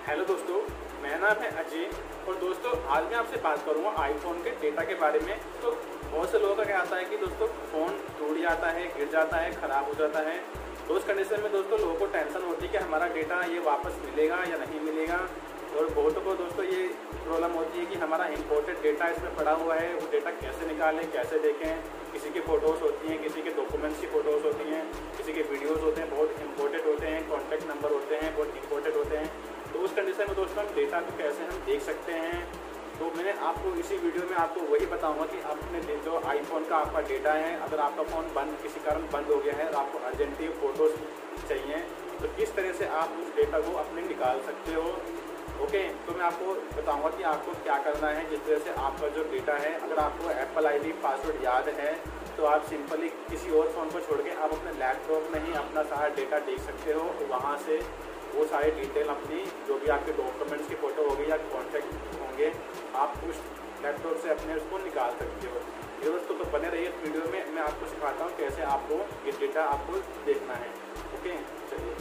Hello दोस्तों, मेरा नाम है अजय और दोस्तों आज मैं आपसे बात करूंगा आईफोन के डेटा के बारे में। तो बहुत से लोगों का क्या आता है कि दोस्तों फ़ोन टूट जाता है, गिर जाता है, ख़राब हो जाता है। तो उस कंडीशन में दोस्तों लोगों को टेंशन होती है कि हमारा डेटा ये वापस मिलेगा या नहीं मिलेगा। और बहुतों को दोस्तों ये प्रॉब्लम होती है कि हमारा इम्पोर्टेड डेटा इसमें पड़ा हुआ है, वो डेटा कैसे निकालें, कैसे देखें। किसी की फ़ोटोज़ होती हैं, किसी के डॉक्यूमेंट्स की फ़ोटोज़ होती हैं, किसी के वीडियोज़ होते हैं, बहुत इंपॉर्टेंट होते हैं, कॉन्टैक्ट नंबर होते हैं, बहुत इंपॉर्टेंट होते हैं। तो उस कंडीशन में दोस्तों हम डेटा को कैसे हम देख सकते हैं, तो मैंने आपको इसी वीडियो में आपको वही बताऊंगा कि आपने जो आईफोन का आपका डेटा है, अगर आपका फ़ोन किसी कारण बंद हो गया है और आपको अर्जेंटली फ़ोटोज़ चाहिए तो किस तरह से आप उस डेटा को अपने निकाल सकते हो। ओके, तो मैं आपको बताऊंगा कि आपको क्या करना है जिस तरह से आपका जो डेटा है, अगर आपको एप्पल आईडी पासवर्ड याद है तो आप सिंपली किसी और फ़ोन को छोड़ के आप अपने लैपटॉप में ही अपना सारा डेटा देख सकते हो। वहाँ से वो सारे डिटेल अपनी जो भी आपके डॉक्यूमेंट्स की फ़ोटो होगी या कॉन्टैक्ट होंगे, आप उस लैपटॉप से अपने उसको निकाल सकते हो। ये दोस्तों तो बने रहिए इस वीडियो में, मैं आपको सिखाता हूँ कैसे आपको ये डेटा आपको देखना है। ओके, चलिए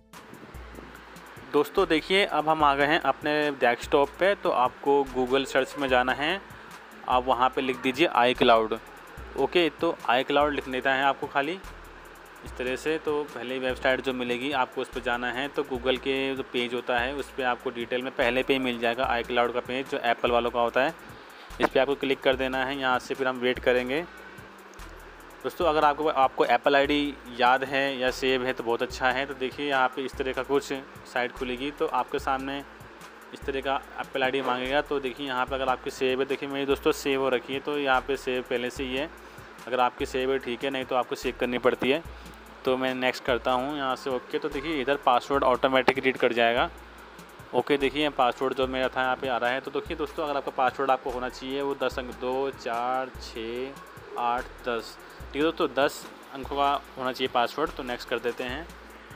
दोस्तों देखिए, अब हम आ गए हैं अपने डेस्कटॉप पे। तो आपको गूगल सर्च में जाना है, आप वहाँ पे लिख दीजिए आई क्लाउड। ओके, तो आई क्लाउड लिख लेता है आपको खाली इस तरह से। तो पहले वेबसाइट जो मिलेगी आपको उस पर जाना है। तो गूगल के जो पेज होता है उस पर आपको डिटेल में पहले पे ही मिल जाएगा आई क्लाउड का पेज, जो एप्पल वालों का होता है। इस पर आपको क्लिक कर देना है। यहाँ से फिर हम वेट करेंगे। दोस्तों अगर आपको एप्पल आईडी याद है या सेव है तो बहुत अच्छा है। तो देखिए यहाँ पे इस तरह का कुछ साइट खुलेगी, तो आपके सामने इस तरह का एप्पल आईडी मांगेगा। तो देखिए यहाँ पे अगर आपकी सेव है, देखिए मेरी दोस्तों सेव हो रखी है, तो यहाँ पे सेव पहले से ही है। अगर आपकी सेव है ठीक है, नहीं तो आपको चेक करनी पड़ती है। तो मैं नेक्स्ट करता हूँ यहाँ से। ओके, तो देखिए इधर पासवर्ड ऑटोमेटिक रीड कर जाएगा। ओके, देखिए पासवर्ड जो मेरा था यहाँ पे आ रहा है। तो देखिए दोस्तों, अगर आपका पासवर्ड आपको होना चाहिए वो 10 अंक 2 4 6 8 10, ठीक है दोस्तों, 10 अंकों का होना चाहिए पासवर्ड। तो नेक्स्ट कर देते हैं।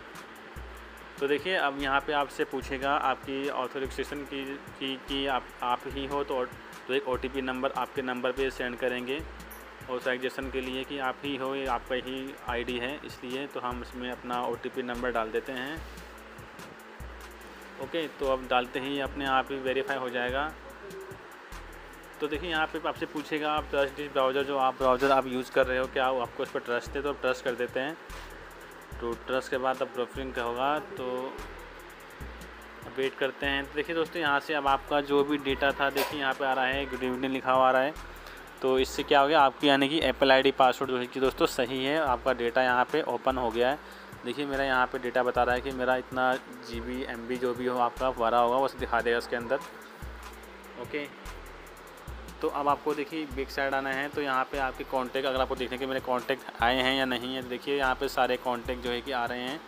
तो देखिए अब यहाँ पे आपसे पूछेगा आपकी ऑथोराइजेशन की आप ही हो तो एक OTP नंबर आपके नंबर पे सेंड करेंगे ऑथराइजेशन के लिए कि आप ही हो, ये आपका ही आईडी है, इसलिए तो हम इसमें अपना OTP नंबर डाल देते हैं। ओके, तो अब डालते ही अपने आप ही वेरीफाई हो जाएगा। तो देखिए यहाँ पे आपसे पूछेगा आप ट्रस्ट दिस ब्राउज़र, जो ब्राउज़र आप यूज़ कर रहे हो क्या आपको उस पर ट्रस्ट है, तो आप ट्रस्ट कर देते हैं। तो ट्रस्ट के बाद अब प्रोफिंग का होगा, तो वेट करते हैं। तो देखिए दोस्तों, यहाँ से अब आपका जो भी डेटा था, देखिए यहाँ पे आ रहा है गुड इवनिंग लिखा हुआ आ रहा है। तो इससे क्या हो गया, आपकी यानी कि एप्पल आईडी पासवर्ड जो है कि दोस्तों सही है, आपका डेटा यहाँ पे ओपन हो गया है। देखिए मेरा यहाँ पे डेटा बता रहा है कि मेरा इतना GB MB जो भी हो आपका भरा होगा वो दिखा देगा उसके अंदर। ओके, तो अब आपको देखिए बैक साइड आना है। तो यहाँ पे आपके कॉन्टैक्ट, अगर आपको देखने के मेरे कॉन्टैक्ट आए हैं या नहीं है, तो देखिए यहाँ पे सारे कॉन्टैक्ट जो है कि आ रहे हैं।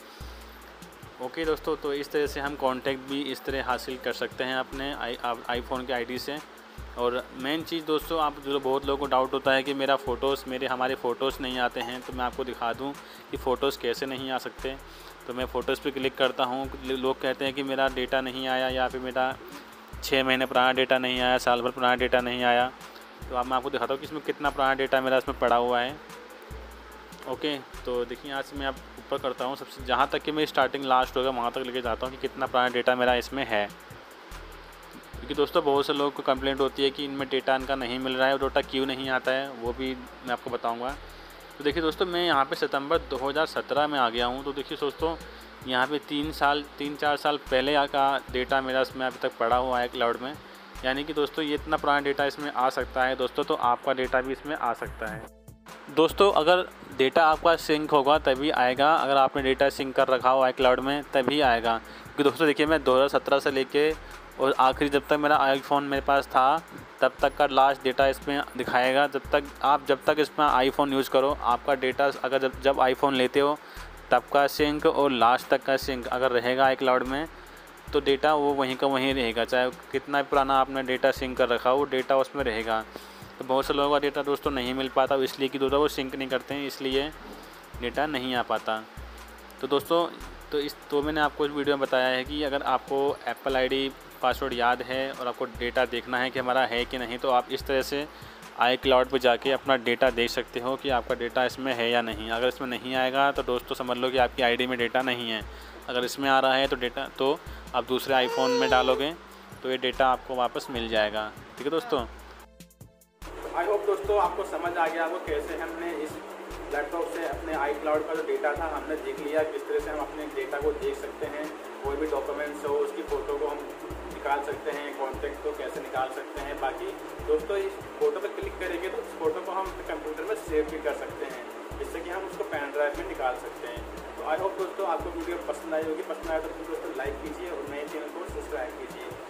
ओके दोस्तों, तो इस तरह से हम कॉन्टैक्ट भी इस तरह हासिल कर सकते हैं अपने आईफोन के आईडी से। और मेन चीज़ दोस्तों, आप जो बहुत लोगों को डाउट होता है कि हमारे फ़ोटोज़ नहीं आते हैं, तो मैं आपको दिखा दूँ कि फ़ोटोज़ कैसे नहीं आ सकते। तो मैं फ़ोटोज़ पे क्लिक करता हूँ। लोग कहते हैं कि मेरा डेटा नहीं आया, या फिर मेरा 6 महीने पुराना डेटा नहीं आया, साल भर पुराना डेटा नहीं आया। तो अब मैं आपको दिखाता हूँ कि इसमें कितना पुराना डेटा मेरा इसमें पड़ा हुआ है। ओके, तो देखिए यहाँ से मैं आप ऊपर करता हूँ, सबसे जहाँ तक कि मेरी स्टार्टिंग लास्ट होगा वहाँ तक लेके जाता हूँ कि कितना पुराना डेटा मेरा इसमें है। क्योंकि दोस्तों बहुत से लोगों को कंप्लेंट होती है कि इनमें डेटा इनका नहीं मिल रहा है, और डेटा क्यों नहीं आता है वो भी मैं आपको बताऊँगा। तो देखिए दोस्तों, मैं यहाँ पे सितंबर 2017 में आ गया हूँ। तो देखिए दोस्तों, यहाँ पे 3-4 साल पहले का डेटा मेरा इसमें अभी तक पड़ा हुआ है क्लाउड में। यानी कि दोस्तों ये इतना पुराना डेटा इसमें आ सकता है दोस्तों, तो आपका डेटा भी इसमें आ सकता है दोस्तों। अगर डेटा आपका सिंक होगा तभी आएगा, अगर आपने डेटा सिंक कर रखा हो iCloud में तभी आएगा। क्योंकि दोस्तों देखिए, मैं 2017 से लेके और आखिरी जब तक मेरा आईफोन मेरे पास था तब तक का लास्ट डेटा इसमें दिखाएगा। जब तक इसमें आईफोन यूज़ करो, आपका डेटा अगर जब आईफोन लेते हो तब का सिंक और लास्ट तक का सिंक अगर रहेगा iCloud में, तो डेटा वो वहीं का वहीं रहेगा। चाहे कितना भी पुराना आपने डेटा सिंक कर रखा हो, वो डेटा उसमें रहेगा। तो बहुत से लोगों का डेटा दोस्तों नहीं मिल पाता, इसलिए कि दोस्तों वो सिंक नहीं करते हैं, इसलिए डेटा नहीं आ पाता। तो दोस्तों तो मैंने आपको इस वीडियो में बताया है कि अगर आपको एप्पल आईडी पासवर्ड याद है और आपको डेटा देखना है कि हमारा है कि नहीं, तो आप इस तरह से iCloud पे जाके अपना डेटा देख सकते हो कि आपका डेटा इसमें है या नहीं। अगर इसमें नहीं आएगा तो दोस्तों समझ लो कि आपकी आईडी में डेटा नहीं है। अगर इसमें आ रहा है तो आप दूसरे आईफोन में डालोगे तो ये डेटा आपको वापस मिल जाएगा। ठीक है दोस्तों। आई होप दोस्तों आपको समझ आ गया, आपको कैसे हमने इस लैपटॉप से अपने iCloud का जो डेटा था हमने देख लिया, किस तरह से हम अपने डेटा को देख सकते हैं। कोई भी डॉक्यूमेंट्स हो उसकी फ़ोटो को हम निकाल सकते हैं, कॉन्टैक्ट को कैसे निकाल सकते हैं। बाकी दोस्तों इस फोटो पर क्लिक करेंगे तो उस फोटो को हम कंप्यूटर में सेव भी कर सकते हैं, जिससे कि हम उसको पेन ड्राइव में निकाल सकते हैं। तो आई होप दोस्तों आपको वीडियो पसंद आई होगी। पसंद आया तो दोस्तों लाइक कीजिए और नए चैनल को सब्सक्राइब कीजिए।